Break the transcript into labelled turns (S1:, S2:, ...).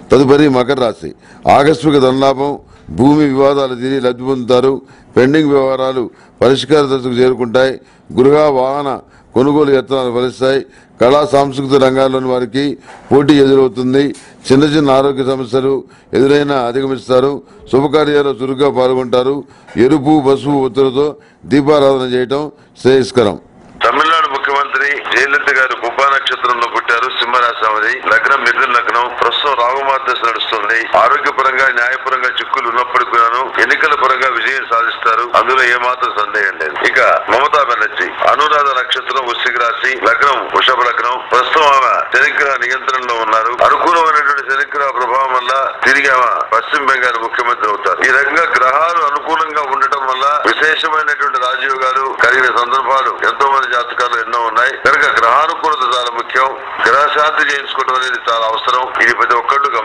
S1: తదుపరి మకర రాశి. ఆకస్మిక ధనలాభం, భూమి వివాదాలు తీరి లబ్ధి పొందుతారు. పెండింగ్ వ్యవహారాలు పరిష్కార దశకు చేరుకుంటాయి. గృహ వాహన కొనుగోలు యత్నాలు ఫలిస్తాయి. కళా సాంస్కృతిక రంగాల్లోని వారికి పోటీ ఎదురవుతుంది. చిన్న చిన్న ఆరోగ్య సమస్యలు ఎదురైనా అధిగమిస్తారు. శుభకార్యాల్లో చురుగ్గా పాల్గొంటారు. ఎరుపు పసుపు ఒత్తులతో దీపారాధన చేయటం శ్రేయస్కరం.
S2: తమిళనాడు ముఖ్యమంత్రి జయలలిత గారు పుబ్బా నక్షత్రంలో పుట్టారు. సింహరాశి ఆమెది. లగ్నం మిథున లగ్నం. ప్రస్తుతం రాగుమార్దశ నడుస్తుంది. ఆరోగ్యపరంగా న్యాయపరంగా చిక్కులు ఉన్నప్పటికీ ఎన్నికల పరంగా విజయం సాధిస్తారు. అందులో ఏమాత్రం సందేహం లేదు. ఇక మమతా బెనర్జీ అనురాధ నక్షత్రం వృశ్చిక రాశి. లగ్నం వృషభ లగ్నం. ప్రస్తుతం ఆమె శనిగ్రహ నియంత్రణలో ఉన్నారు. అనుకూలమైనటువంటి శనిగ్రహ ప్రభావం వల్ల తిరిగి ఆమె పశ్చిమ బెంగాల్ ముఖ్యమంత్రి అవుతారు. ఈ రకంగా గ్రహాలు అనుకూలంగా ఉండటం వల్ల విశేషమైనటువంటి రాజయోగాలు కలిగిన సందర్భాలు ఎంతో మంది జాతకాలు ఎన్నో ఉన్నాయి. కనుక గ్రహానుకూలత చాలా ముఖ్యం. గ్రహశాంతి చేయించుకోవడం అనేది చాలా అవసరం. ఇది ప్రతి ఒక్కళ్ళు